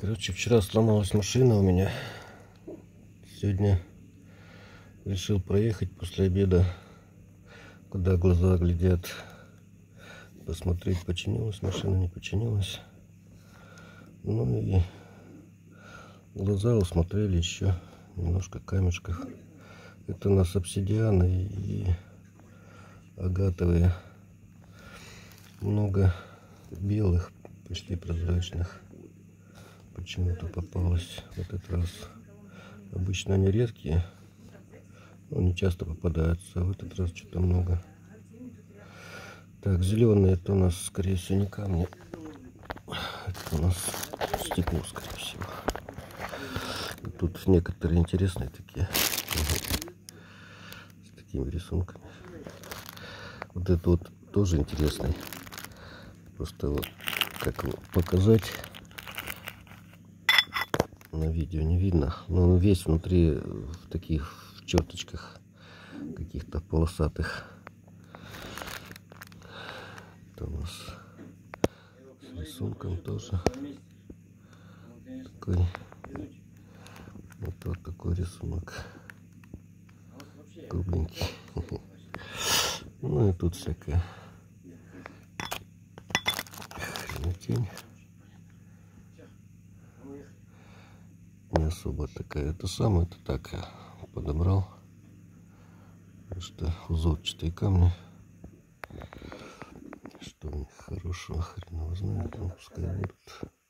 Короче, вчера сломалась машина у меня. Сегодня решил проехать после обеда, куда глаза глядят. Посмотреть, починилась машина, не починилась. Ну и глаза усмотрели еще немножко камешков. Это у нас обсидианы и агатовые. Много белых, почти прозрачных. Почему-то попалось в этот раз. Обычно они редкие, но не часто попадаются, а в этот раз что-то много. Так, зеленые это у нас, скорее всего, не камни. Это у нас стекло, скорее всего. И тут некоторые интересные такие. С такими рисунками. Вот это вот тоже интересный. Просто вот как его показать на видео не видно. Но он весь внутри в таких черточках каких-то полосатых. Это у нас с рисунком тоже такой. Вот такой рисунок кругленький. Ну и тут всякая хренотень. Не особо такая. Это самое, это так я подобрал. Потому что узорчатые камни. Что у них хорошего, хрен его знает, но пускай будут.